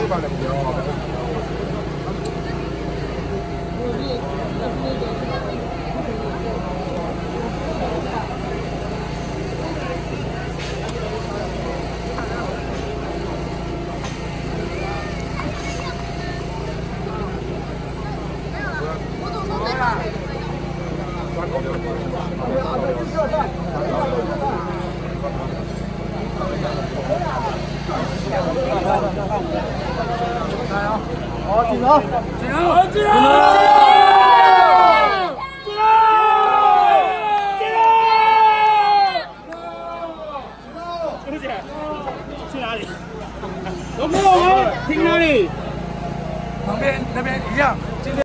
好，进楼，进楼，进楼！兄弟，去哪里？龙哥，我们停哪里？旁边那边一样。今天。